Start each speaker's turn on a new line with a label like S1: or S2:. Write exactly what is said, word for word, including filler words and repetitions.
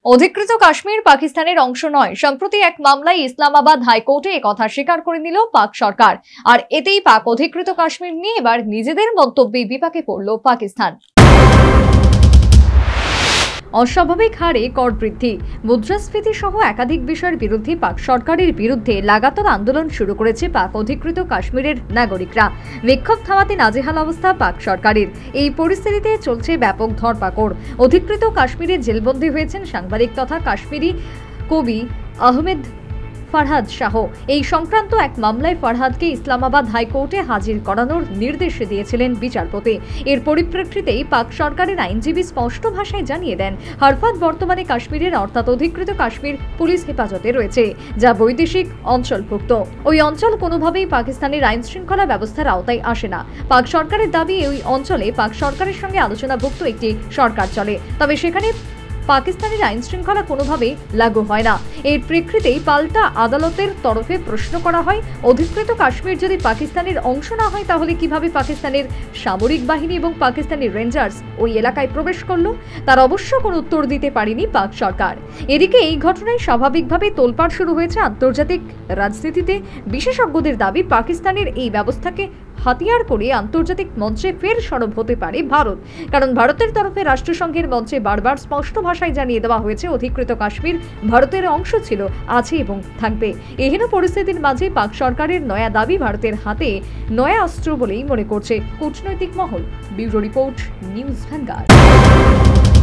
S1: অধিকৃত কাশ্মীর পাকিস্তানের অংশ নয়। সম্প্রতি এক মামলায় ইসলামাবাদ হাইকোর্টে একথা স্বীকার করে নিল পাক সরকার। আর এতেই পাক অধিকৃত কাশ্মীর নিয়ে এবার নিজেদের মন্তব্যে বিপাকে পড়ল পাকিস্তান। অস্বাভাবিক হারে কর বৃদ্ধি, মুদ্রাস্ফীতি সহ একাধিক বিষয়ের বিরুদ্ধে পাক সরকারের বিরুদ্ধে লাগাতার আন্দোলন শুরু করেছে পাক অধিকৃত কাশ্মীরের নাগরিকরা। বিক্ষোভ থামাতে নাজেহাল অবস্থা পাক সরকারের। এই পরিস্থিতিতে চলছে ব্যাপক ধরপাকড়। অধিকৃত কাশ্মীরে জেলবন্দী হয়েছেন সাংবাদিক তথা কাশ্মীরি কবি আহমেদ ফারহাদ শাহ। এই সংক্রান্ত এক মামলায় ফারহাদকে ইসলামাবাদ হাইকোর্টে হাজির করানোর নির্দেশ দিয়েছিলেন বিচারপতি। এর পরিপ্রেক্ষিতেই পাক সরকারের আইনজীবী স্পষ্ট ভাষায় জানিয়ে দেন, ফারহাদ বর্তমানে কাশ্মীরের অর্থাৎ অধিকৃত কাশ্মীর পুলিশ হেফাজতে রয়েছে, যা বৈদেশিক অঞ্চলভুক্ত। ওই অঞ্চল কোনোভাবেই পাকিস্তানের আইন শৃঙ্খলা ব্যবস্থার আওতায় আসে না। পাক সরকারের দাবি, ওই অঞ্চলে পাক সরকারের সঙ্গে আলোচনাভুক্ত একটি সরকার চলে, তবে সেখানে পাকিস্তানের আইন শৃঙ্খলা কোনোভাবেই লাগু হয় না। এর প্রেক্ষিতেই পাল্টা আদালতের তরফে প্রশ্ন করা হয়, অধিকৃত কাশ্মীর যদি পাকিস্তানের অংশ না হয় তাহলে কিভাবে পাকিস্তানের সামরিক বাহিনী এবং পাকিস্তানি রেঞ্জার্স ওই এলাকায় প্রবেশ করলো? তার অবশ্য কোনো উত্তর দিতে পারেনি পাক সরকার। এদিকে এই ঘটনায় স্বাভাবিকভাবে তোলপাড় শুরু হয়েছে আন্তর্জাতিক রাজনীতিতে। বিশেষজ্ঞদের দাবি, পাকিস্তানের এই ব্যবস্থাকে হাতিয়ার করে আন্তর্জাতিক মঞ্চে ফের সরব হতে পারে ভারত। কারণ ভারতের তরফে রাষ্ট্রসংঘের মঞ্চে বারবার স্পষ্ট ভাষায় জানিয়ে দেওয়া হয়েছে, অধিকৃত কাশ্মীর ভারতের অংশ ছিল, আছে এবং থাকবে। এহেন পরিস্থিতির মাঝে পাক সরকারের নয়া দাবি ভারতের হাতে নয়া অস্ত্র বলেই মনে করছে কূটনৈতিক মহল। Bureau report, news vanguard.